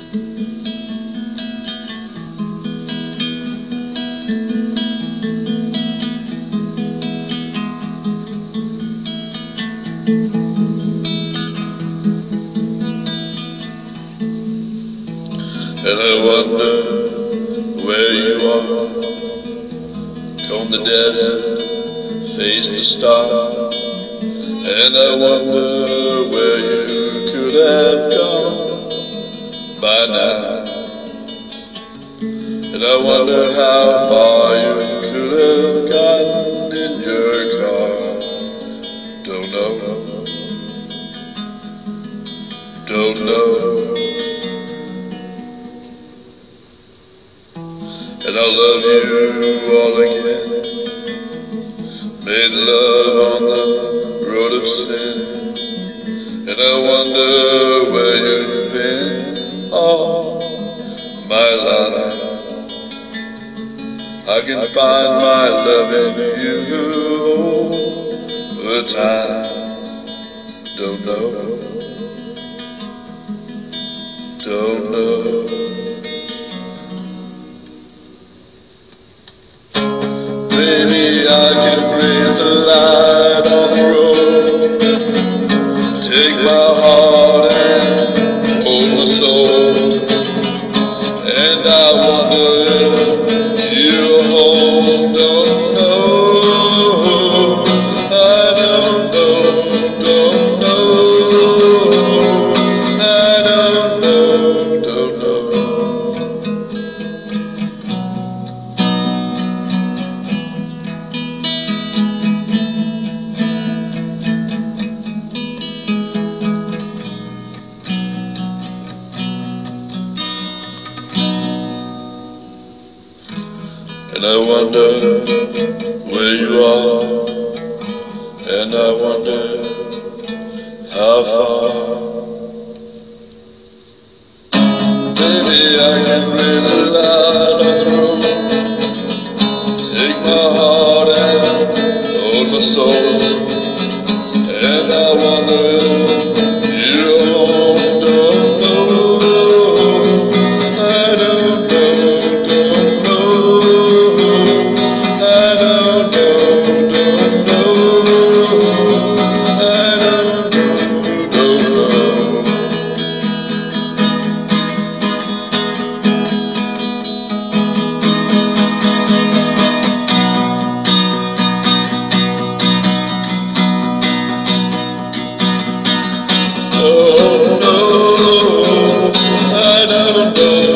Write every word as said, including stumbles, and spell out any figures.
And I wonder where you are. Comb the desert, face the star. And I wonder where you could have gone by now. And I wonder how far you could have gotten in your car. Don't know. Don't know. And I'll love you all again. Made love on the road of sin. And I wonder where you've been all my life. I can find my love in you all the time. Don't know. Don't know. Baby, I can raise a light on the road. Take my heart and hold my soul. And I wonder if you're home. Don't know. I don't know. Don't know. I don't know. Don't know. And I wonder where you are. And I wonder how far. Baby, I can raise a light on the road. Take my heart and hold my soul. And I wonder if you're home. Don't know. I don't know. Don't know. I don't know. Don't know. I don't know. Don't know. Oh no, I don't know.